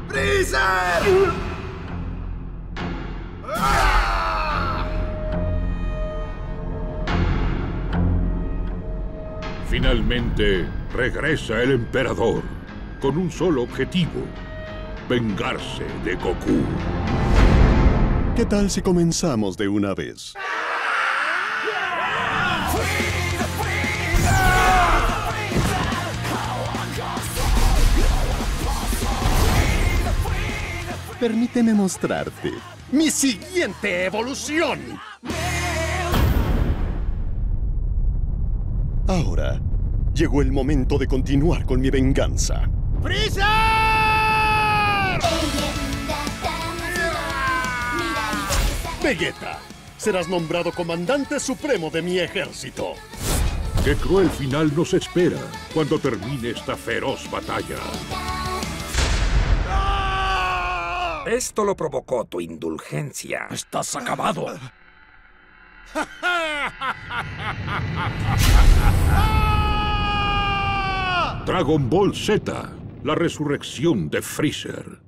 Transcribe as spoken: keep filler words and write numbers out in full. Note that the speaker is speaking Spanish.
¡Freezer! Finalmente, regresa el emperador con un solo objetivo: vengarse de Goku. ¿Qué tal si comenzamos de una vez? Permíteme mostrarte mi siguiente evolución. Ahora, llegó el momento de continuar con mi venganza. ¡Freezer! Vegeta, serás nombrado comandante supremo de mi ejército. ¡Qué cruel final nos espera cuando termine esta feroz batalla! Esto lo provocó tu indulgencia. ¡Estás acabado! Dragon Ball Z, la resurrección de Freezer.